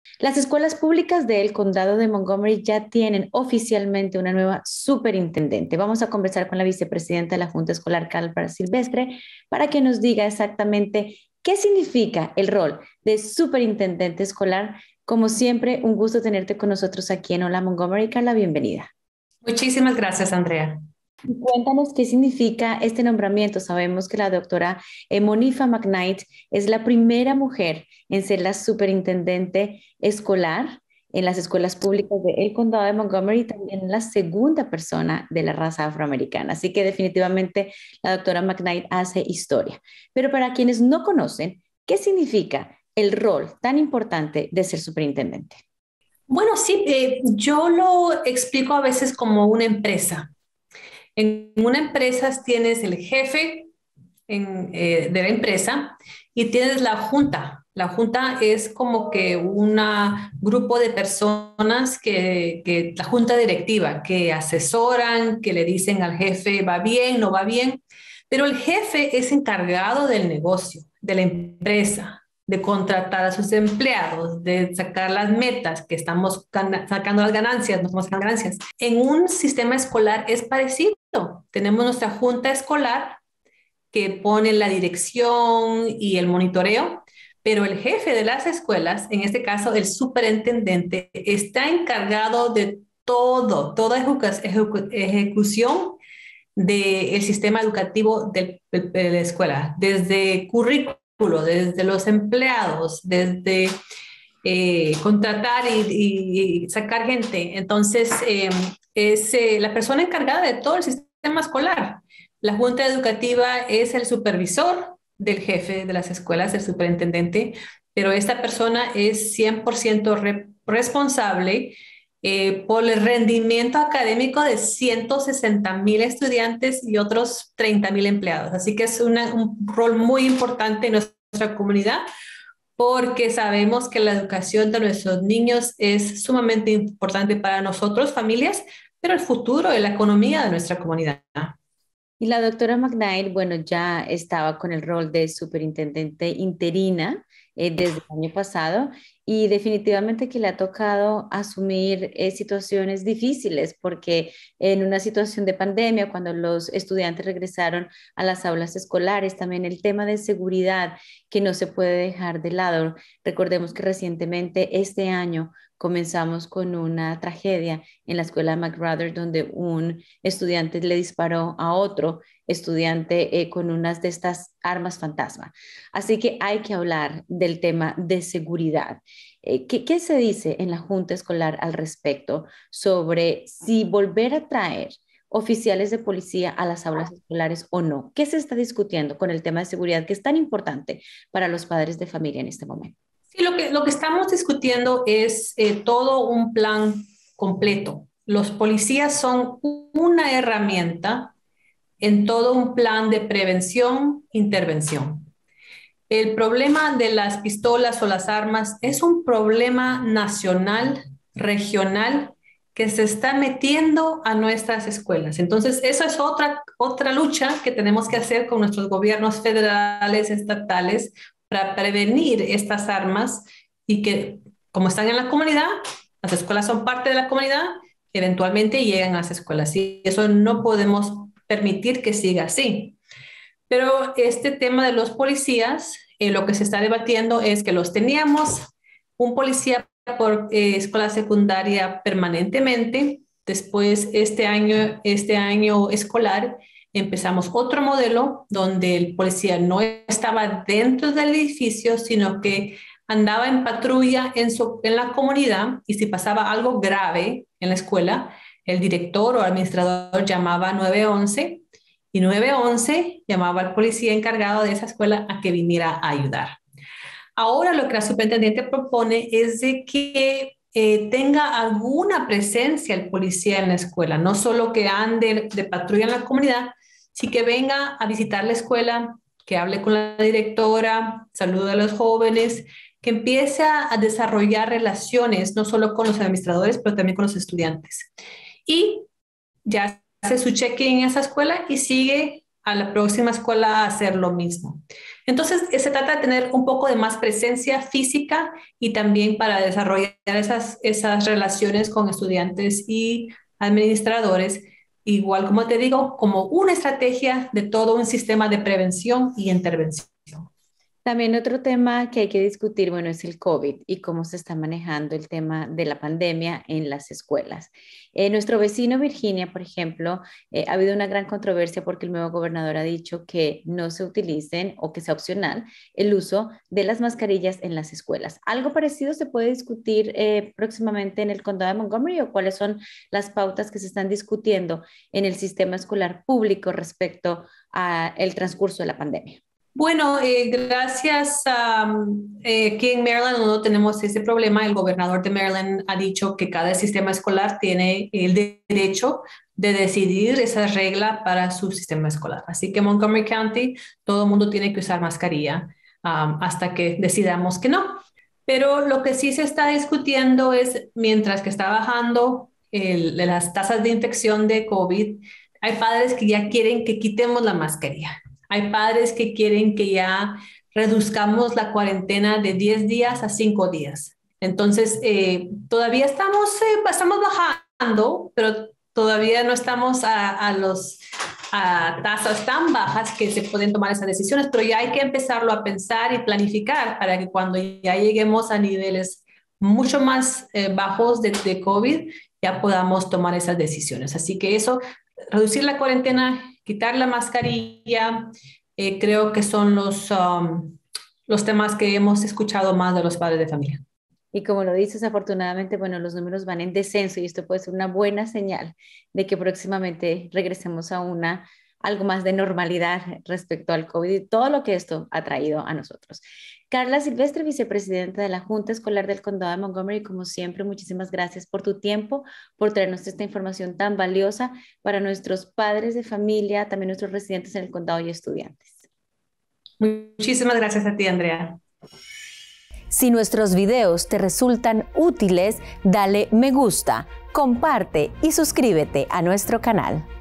Las escuelas públicas del condado de Montgomery ya tienen oficialmente una nueva superintendente. Vamos a conversar con la vicepresidenta de la Junta Escolar, Carla Silvestre, para que nos diga exactamente qué significa el rol de superintendente escolar. Como siempre, un gusto tenerte con nosotros aquí en Hola Montgomery. Carla, bienvenida. Muchísimas gracias, Andrea. Cuéntanos qué significa este nombramiento. Sabemos que la doctora Monifa McKnight es la primera mujer en ser la superintendente escolar en las escuelas públicas del condado de Montgomery y también la segunda persona de la raza afroamericana. Así que definitivamente la doctora McKnight hace historia. Pero para quienes no conocen, ¿qué significa el rol tan importante de ser superintendente? Bueno, sí, yo lo explico a veces como una empresa. En una empresa tienes el jefe de la empresa y tienes la junta. La junta es como que un grupo de personas la junta directiva, que asesoran, que le dicen al jefe, va bien, no va bien, pero el jefe es encargado del negocio, de la empresa, de contratar a sus empleados, de sacar las metas, que estamos sacando las ganancias, no estamos sacando ganancias. En un sistema escolar es parecido. Tenemos nuestra junta escolar que pone la dirección y el monitoreo, pero el jefe de las escuelas, en este caso el superintendente, está encargado de toda ejecución del sistema educativo de la escuela, desde currículo, desde los empleados, desde contratar y sacar gente. Entonces, es la persona encargada de todo el sistema escolar. La junta educativa es el supervisor del jefe de las escuelas, el superintendente, pero esta persona es 100% responsable por el rendimiento académico de 160,000 estudiantes y otros 30,000 empleados. Así que es un rol muy importante en nuestra comunidad porque sabemos que la educación de nuestros niños es sumamente importante para nosotros, familias, pero el futuro de la economía de nuestra comunidad. Y la doctora McKnight, bueno, ya estaba con el rol de superintendente interina desde el año pasado y definitivamente que le ha tocado asumir situaciones difíciles porque en una situación de pandemia, cuando los estudiantes regresaron a las aulas escolares, también el tema de seguridad que no se puede dejar de lado. Recordemos que recientemente este año comenzamos con una tragedia en la escuela McRather donde un estudiante le disparó a otro estudiante con unas de estas armas fantasma. Así que hay que hablar del tema de seguridad. ¿Qué se dice en la Junta Escolar al respecto sobre si volver a traer oficiales de policía a las aulas escolares o no? ¿Qué se está discutiendo con el tema de seguridad que es tan importante para los padres de familia en este momento? Sí, lo que estamos discutiendo es todo un plan completo. Los policías son una herramienta en todo un plan de prevención, intervención. El problema de las pistolas o las armas es un problema nacional, regional, que se está metiendo a nuestras escuelas. Entonces, esa es otra lucha que tenemos que hacer con nuestros gobiernos federales, estatales, para prevenir estas armas y que, como están en la comunidad, las escuelas son parte de la comunidad, eventualmente llegan a las escuelas. Y eso no podemos permitir que siga así. Pero este tema de los policías, lo que se está debatiendo es que los teníamos un policía por escuela secundaria permanentemente. Después, este año escolar, empezamos otro modelo donde el policía no estaba dentro del edificio, sino que andaba en patrulla en la comunidad y si pasaba algo grave en la escuela, el director o administrador llamaba 911 y 911 llamaba al policía encargado de esa escuela a que viniera a ayudar. Ahora lo que la superintendente propone es de que tenga alguna presencia el policía en la escuela, no solo que ande de patrulla en la comunidad, sino que venga a visitar la escuela, que hable con la directora, salude a los jóvenes, que empiece a desarrollar relaciones no solo con los administradores, pero también con los estudiantes. Y ya hace su check-in en esa escuela y sigue a la próxima escuela a hacer lo mismo. Entonces, se trata de tener un poco de más presencia física y también para desarrollar esas relaciones con estudiantes y administradores, igual como te digo, como una estrategia de todo un sistema de prevención y intervención. También otro tema que hay que discutir, bueno, es el COVID y cómo se está manejando el tema de la pandemia en las escuelas. Nuestro vecino Virginia, por ejemplo, ha habido una gran controversia porque el nuevo gobernador ha dicho que no se utilicen o que sea opcional el uso de las mascarillas en las escuelas. ¿Algo parecido se puede discutir próximamente en el condado de Montgomery o cuáles son las pautas que se están discutiendo en el sistema escolar público respecto al transcurso de la pandemia? Bueno, gracias a aquí en Maryland no tenemos ese problema. El gobernador de Maryland ha dicho que cada sistema escolar tiene el derecho de decidir esa regla para su sistema escolar. Así que Montgomery County, todo el mundo tiene que usar mascarilla hasta que decidamos que no. Pero lo que sí se está discutiendo es, mientras que está bajando las tasas de infección de COVID, hay padres que ya quieren que quitemos la mascarilla. Hay padres que quieren que ya reduzcamos la cuarentena de 10 días a 5 días. Entonces, todavía estamos bajando, pero todavía no estamos a tasas tan bajas que se pueden tomar esas decisiones, pero ya hay que empezarlo a pensar y planificar para que cuando ya lleguemos a niveles mucho más bajos de COVID, ya podamos tomar esas decisiones. Así que eso, reducir la cuarentena, quitar la mascarilla, creo que son los temas que hemos escuchado más de los padres de familia. Y como lo dices, afortunadamente, bueno, los números van en descenso y esto puede ser una buena señal de que próximamente regresemos a algo más de normalidad respecto al COVID y todo lo que esto ha traído a nosotros. Carla Silvestre, vicepresidenta de la Junta Escolar del Condado de Montgomery, como siempre, muchísimas gracias por tu tiempo, por traernos esta información tan valiosa para nuestros padres de familia, también nuestros residentes en el condado y estudiantes. Muchísimas gracias a ti, Andrea. Si nuestros videos te resultan útiles, dale me gusta, comparte y suscríbete a nuestro canal.